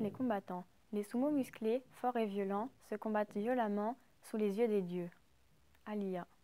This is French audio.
les combattants. Les sumo musclés, forts et violents, se combattent violemment sous les yeux des dieux. Aliyah.